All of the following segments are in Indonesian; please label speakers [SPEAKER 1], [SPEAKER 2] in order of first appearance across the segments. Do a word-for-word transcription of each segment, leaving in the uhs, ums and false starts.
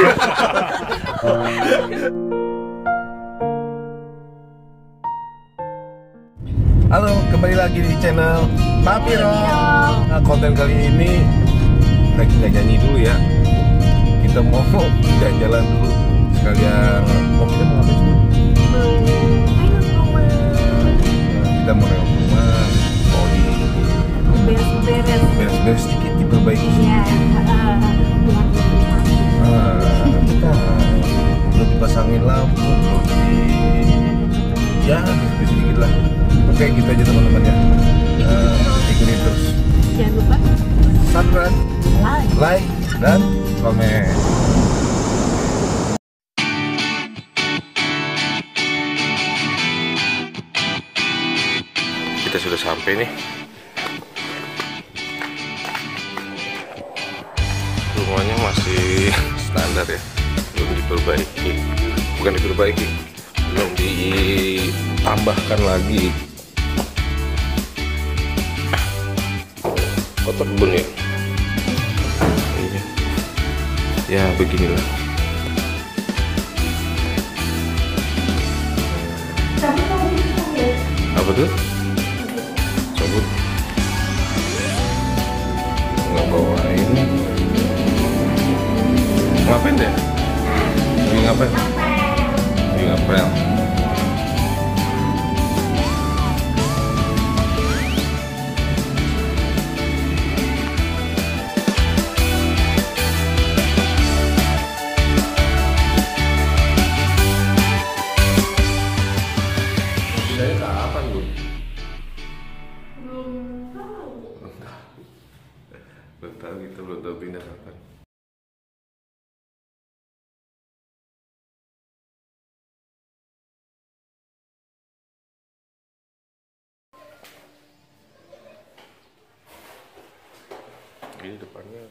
[SPEAKER 1] Halo, kembali lagi di channel Papi Rock. Nah, konten kali ini lagi nggak nyanyi dulu ya. Kita mau jalan-jalan dulu sekalian. Mau kita mau ngapain dulu? Kita mau lewat rumah, mau di
[SPEAKER 2] beres-beres,
[SPEAKER 1] beres-beres sedikit, diperbaiki sedikit.
[SPEAKER 2] Ya,
[SPEAKER 1] Nah, kita belum dipasangin lampu, belum di, ya sedikit-sedikit lah. Oke, gitu aja teman-teman ya. Uh, ikutin terus.
[SPEAKER 2] jangan lupa
[SPEAKER 1] Subscribe,
[SPEAKER 2] like,
[SPEAKER 1] like, dan komen. Kita sudah sampai nih. Rumahnya masih standar ya, belum diperbaiki. Bukan diperbaiki, belum ditambahkan lagi. Kotor kebun ya. Ini. Ya beginilah. Apa tuh? Cabut. Nggak bawa ini. Ngapain deh? Lagi ngapain? Lagi ngapel. Saya kapan bu?
[SPEAKER 2] belum tahu.
[SPEAKER 1] Belum tahu. Belum tahu gitu, belum tahu pindah kapan. Ini depannya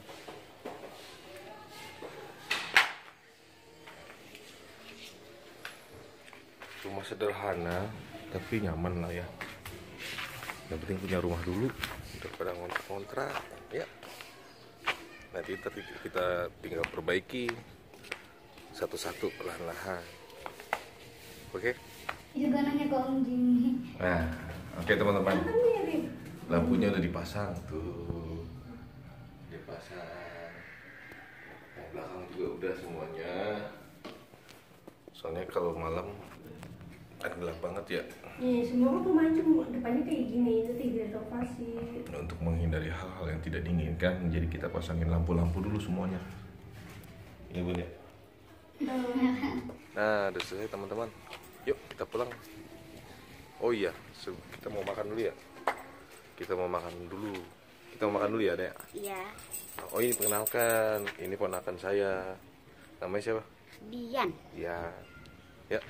[SPEAKER 1] rumah sederhana tapi nyaman lah ya. Yang penting punya rumah dulu daripada ngontrak-ngontrak ya. Nanti kita tinggal perbaiki satu-satu perlahan-lahan. Oke?
[SPEAKER 2] Juga nanya ke Om Jimmy.
[SPEAKER 1] Nah, oke teman-teman. Lampunya udah dipasang tuh. Dipasang. Yang belakang juga udah semuanya. Soalnya kalau malam kan gelap banget ya.
[SPEAKER 2] Iya, semua rumah cuma depannya kayak gini, itu tidak renovasi.
[SPEAKER 1] Nah, untuk menghindari hal-hal yang tidak diinginkan, jadi kita pasangin lampu-lampu dulu semuanya. Iya bun ya. Nah, udah selesai teman-teman. Yuk kita pulang. Oh iya, kita mau makan dulu ya. Kita mau makan dulu. Kita mau makan dulu ya, Dek?
[SPEAKER 2] Iya.
[SPEAKER 1] Oh ini perkenalkan, ini ponakan saya. Namanya siapa?
[SPEAKER 2] Dian.
[SPEAKER 1] Ya. Ya.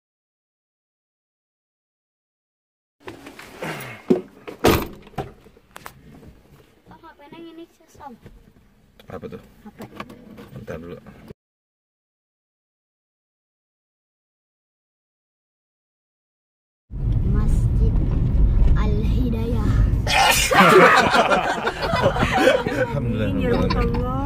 [SPEAKER 2] Oh, H P-nya ini Om.
[SPEAKER 1] Apa tuh?
[SPEAKER 2] H P.
[SPEAKER 1] Bentar dulu.
[SPEAKER 2] Masjid Al-Hidayah.
[SPEAKER 1] Alhamdulillah.
[SPEAKER 2] Ya Allah.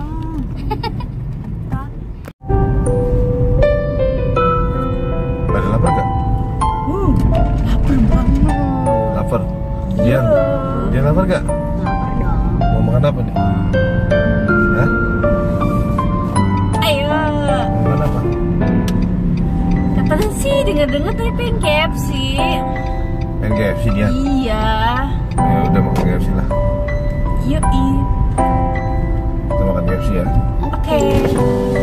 [SPEAKER 1] Pada lapar gak?
[SPEAKER 2] Uh, lapar banget.
[SPEAKER 1] Lapar. Dian, Dian lapar gak?
[SPEAKER 2] Lapar dong.
[SPEAKER 1] Mau makan apa nih? Hah?
[SPEAKER 2] Ayo.
[SPEAKER 1] Mau makan apa?
[SPEAKER 2] Katanya sih dengar-dengar tadi pengen K F C.
[SPEAKER 1] Pengen K F C Dian?
[SPEAKER 2] Iya.
[SPEAKER 1] Ya udah makan K F C lah.
[SPEAKER 2] Yuk,
[SPEAKER 1] Kita makan K F C ya.
[SPEAKER 2] oke.